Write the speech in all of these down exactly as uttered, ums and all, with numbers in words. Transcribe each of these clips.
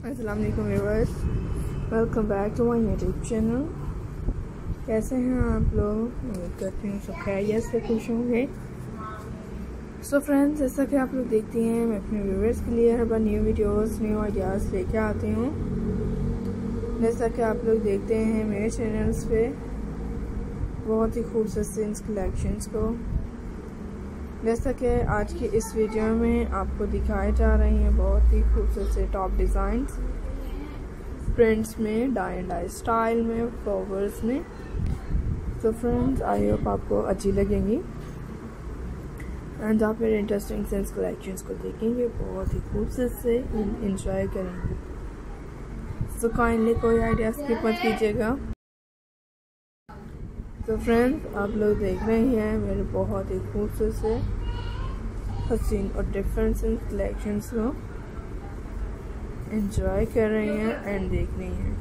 अस्सलाम वालेकुम viewers, welcome back to my YouTube channel. कैसे हैं आप लोग? उम्मीद करती हूँ सब खैरियत से खुश होंगे। सो फ्रेंड्स, जैसा कि आप लोग देखती हैं, मैं अपने व्यूअर्स के लिए हर बार न्यू वीडियोस न्यू आइडियाज़ लेके आती हूँ। जैसा कि आप लोग देखते हैं मेरे चैनल्स पे बहुत ही खूबसूरत से कलेक्शंस को, जैसा कि आज की इस वीडियो में आपको दिखाए जा रहे हैं बहुत ही खूबसूरत से टॉप डिज़ाइंस, प्रिंट्स में, डाई एंड डाई स्टाइल में, फ्लावर्स में। तो फ्रेंड्स, आई होप आपको अच्छी लगेंगी एंड आप मेरे इंटरेस्टिंग सेंस कलेक्शंस को देखेंगे, बहुत ही खूबसूरत से इंजॉय करेंगे। सो काइंडली कोई आइडिया स्किप मत कीजिएगा। तो फ्रेंड्स, आप लोग देख रहे हैं मेरे बहुत ही खूबसूरत से हसीन और डिफरेंट से कलेक्शंस को एंजॉय कर रहे हैं एंड देख रही हैं।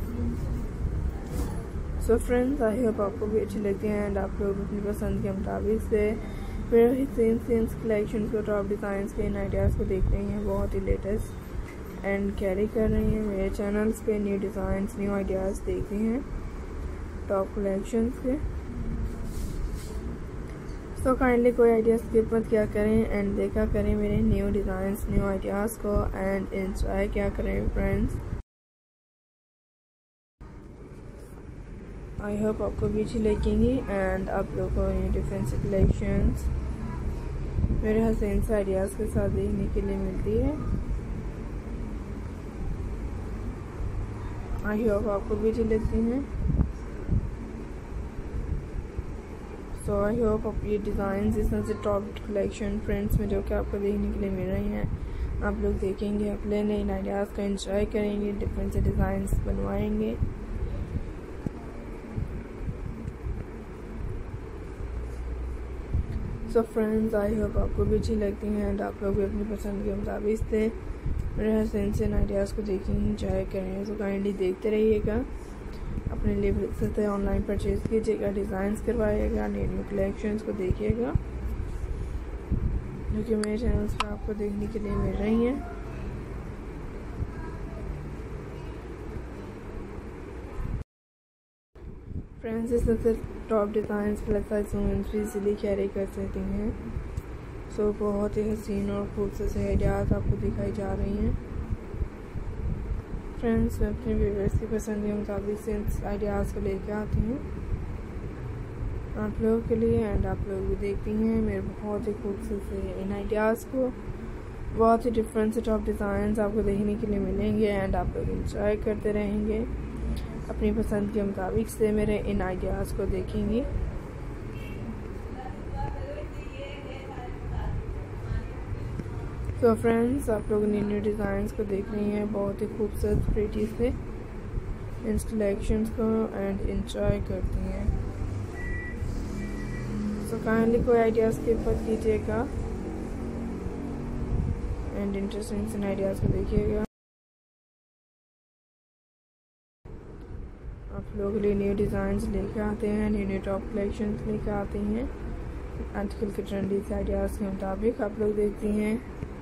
सो फ्रेंड्स, आई होप आपको भी अच्छी लगती हैं एंड आप लोग अपनी पसंद के मुताबिक से मेरे हसीन सेम कलेक्शंस को, टॉप डिज़ाइंस के इन आइडियाज़ को देख रही हैं, बहुत ही लेटेस्ट एंड कैरी कर रही हैं। मेरे चैनल्स पे न्यू डिज़ाइंस न्यू आइडियाज़ देख रही हैं टॉप कलेक्शंस के। तो काइंडली कोई आइडिया स्किप मत क्या करें एंड देखा करें मेरे न्यू डिज़ाइंस न्यू आइडियाज़ को एंड एंजॉय क्या करें फ्रेंड्स। आई होप आपको भी अच्छी लगेंगी एंड आप लोगों को न्यू डिफरेंट कलेक्शंस मेरे हसीन से आइडियाज़ के साथ देखने के लिए मिलती है। आई होप आपको भी अच्छी लगती हैं। सो आई होप आप ये डिज़ाइन इस तरह से टॉप कलेक्शन प्रिंट्स में जो कि आपको देखने के लिए मिल रही हैं, आप लोग देखेंगे, अपने नए आइडियाज़ का एंजॉय करेंगे, डिफरेंट से डिज़ाइंस बनवाएंगे। सो फ्रेंड्स, आई होप आपको भी अच्छी लगती हैं एंड आप लोग भी अपनी पसंद के मुताबिक से मेरे हसीन से आइडियाज़ को देखेंगे, एंजॉय करेंगे। सो काइंडली देखते रहिएगा, अपने लिए सकते ऑनलाइन परचेज कीजिएगा, डिज़ाइंस करवाइएगा, न्यू न्यू कलेक्शंस को देखिएगा जो कि मेरे चैनल्स पर आपको देखने के लिए मिल रही हैं। फ्रेंड्स, इस तरह से top designs plus size women's भी इजीली कैरी कर सकती हैं। सो बहुत ही हसीन और खूबसूरत से आइडियाज़ आपको दिखाई जा रही हैं। फ्रेंड्स, मैं अपने व्यूअर्स की पसंद के मुताबिक से आइडियाज़ को लेकर आती हूँ आप लोगों के लिए एंड आप लोग भी देखती हैं मेरे बहुत ही खूबसूरत से इन आइडियाज़ को। बहुत ही डिफरेंट से टॉप डिज़ाइंस आपको देखने के लिए मिलेंगे एंड आप लोग इंजॉय करते रहेंगे, अपनी पसंद के मुताबिक से मेरे इन आइडियाज़ को देखेंगे। तो फ्रेंड्स, आप लोग न्यू न्यू डिज़ाइंस को देख रही हैं, बहुत ही खूबसूरत प्रीटी से इन कलेक्शंस को एंड एंजॉय करती हैं। सो काइंडली कोई आइडियाज़ स्किप मत कीजिएगा एंड इंटरेस्टिंग इन आइडियाज़ को देखिएगा। आप लोग लिए न्यू डिज़ाइंस लेके आते हैं, न्यू न्यू टॉप कलेक्शंस लेके आते हैं आजकल के ट्रेंडी से आइडियाज़ के मुताबिक। आप लोग देखती हैं